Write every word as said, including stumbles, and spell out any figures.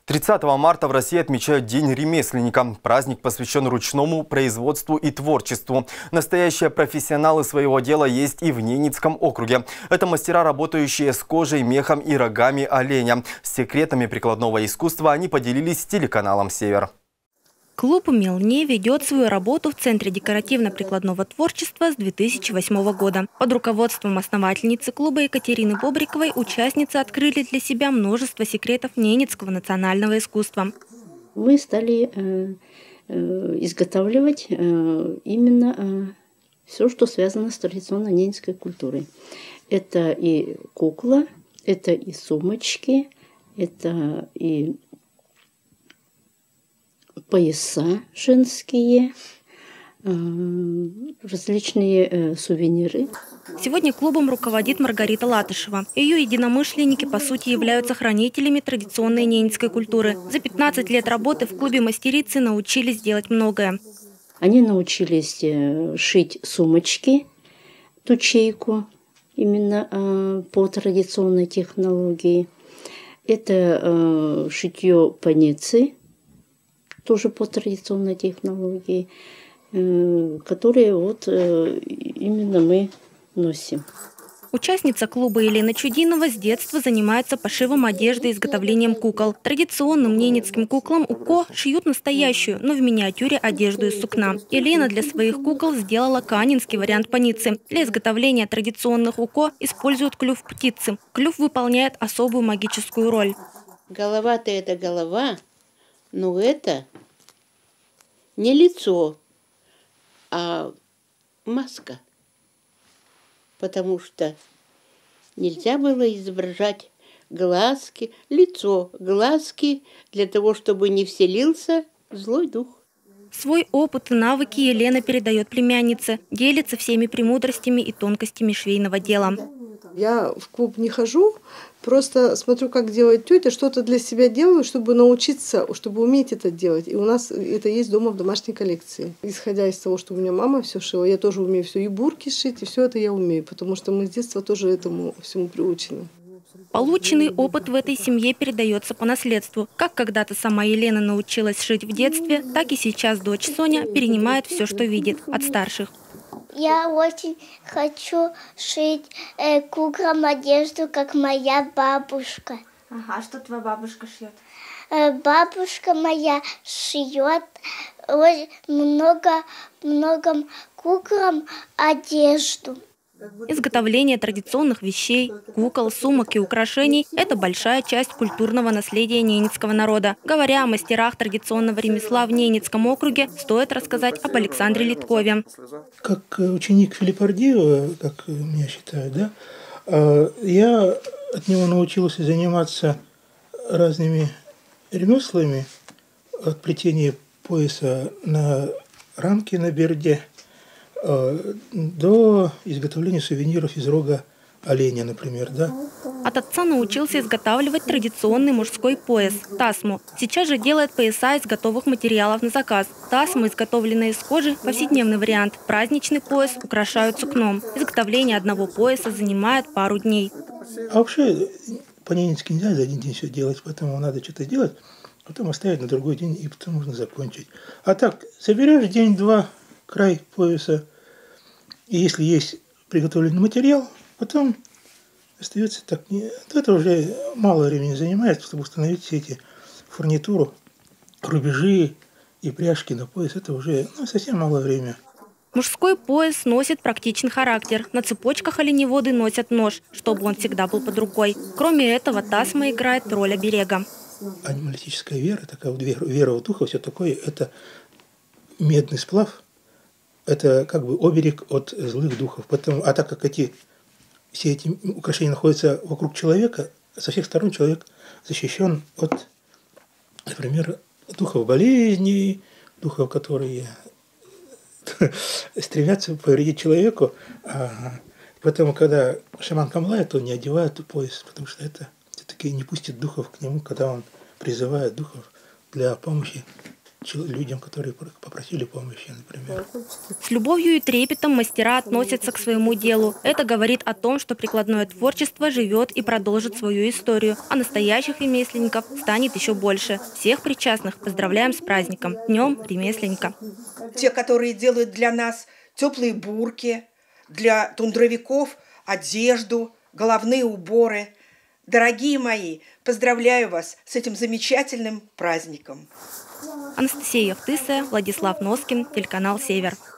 тридцатого марта в России отмечают День ремесленника. Праздник посвящен ручному производству и творчеству. Настоящие профессионалы своего дела есть и в Ненецком округе. Это мастера, работающие с кожей, мехом и рогами оленя. С секретами прикладного искусства они поделились с телеканалом «Север». Клуб «Мелне» ведет свою работу в Центре декоративно-прикладного творчества с две тысячи восьмого года. Под руководством основательницы клуба Екатерины Бобриковой участницы открыли для себя множество секретов ненецкого национального искусства. Мы стали э, э, изготавливать э, именно э, все, что связано с традиционной ненецкой культурой. Это и кукла, это и сумочки, это и пояса женские, различные сувениры. Сегодня клубом руководит Маргарита Латышева. Ее единомышленники, по сути, являются хранителями традиционной ненецкой культуры. За пятнадцать лет работы в клубе мастерицы научились делать многое. Они научились шить сумочки, тучейку, именно по традиционной технологии. Это шитье паницы, тоже по традиционной технологии, которые вот именно мы носим. Участница клуба Елена Чудинова с детства занимается пошивом одежды и изготовлением кукол. Традиционным ненецким куклам УКО шьют настоящую, но в миниатюре одежду из сукна. Елена для своих кукол сделала канинский вариант паницы. Для изготовления традиционных УКО используют клюв птицы. Клюв выполняет особую магическую роль. Голова-то это голова, но это не лицо, а маска. Потому что нельзя было изображать глазки, лицо, глазки, для того, чтобы не вселился злой дух. Свой опыт и навыки Елена передает племяннице, делится всеми премудростями и тонкостями швейного дела. Я в клуб не хожу, просто смотрю, как делает тетя, что-то для себя делаю, чтобы научиться, чтобы уметь это делать. И у нас это есть дома в домашней коллекции. Исходя из того, что у меня мама все шила, я тоже умею все, и бурки шить, и все это я умею, потому что мы с детства тоже этому всему приучены. Полученный опыт в этой семье передается по наследству. Как когда-то сама Елена научилась шить в детстве, так и сейчас дочь Соня перенимает все, что видит от старших. Я очень хочу шить э, куклам одежду, как моя бабушка. Ага, что твоя бабушка шьет? Э, бабушка моя шьет очень много, много куклам одежду. Изготовление традиционных вещей, кукол, сумок и украшений – это большая часть культурного наследия ненецкого народа. Говоря о мастерах традиционного ремесла в Ненецком округе, стоит рассказать об Александре Литкове. Как ученик Филиппа Ардиева, как меня считают, да, я от него научился заниматься разными ремеслами, от плетения пояса на рамке на берде до изготовления сувениров из рога оленя, например, да. От отца научился изготавливать традиционный мужской пояс – тасму. Сейчас же делает пояса из готовых материалов на заказ. Тасму, изготовленные из кожи, повседневный вариант. Праздничный пояс украшают сукном. Изготовление одного пояса занимает пару дней. А вообще по-ненецки нельзя за один день все делать, поэтому надо что-то сделать, потом оставить на другой день, и потом можно закончить. А так, соберешь день-два край пояса, и если есть приготовленный материал, потом остается так. Не, это уже мало времени занимает, чтобы установить все эти фурнитуру, рубежи и пряжки на пояс. Это уже ну, совсем мало времени. Мужской пояс носит практичный характер. На цепочках оленеводы носят нож, чтобы он всегда был под рукой. Кроме этого, тасма играет роль оберега. Анималистическая вера, такая вот вера, вера в духа, все такое, это медный сплав. Это как бы оберег от злых духов. Потому, а так как эти, все эти украшения находятся вокруг человека, со всех сторон человек защищен от, например, духов болезней, духов, которые стремятся повредить человеку. А поэтому, когда шаман камлает, то не одевает пояс, потому что это все-таки не пустит духов к нему, когда он призывает духов для помощи людям, которые попросили помощи, например. С любовью и трепетом мастера относятся к своему делу. Это говорит о том, что прикладное творчество живет и продолжит свою историю, а настоящих ремесленников станет еще больше. Всех причастных поздравляем с праздником, Днем ремесленника. Те, которые делают для нас теплые бурки, для тундровиков одежду, головные уборы. Дорогие мои, поздравляю вас с этим замечательным праздником. Анастасия Евтысая, Владислав Носкин, телеканал «Север».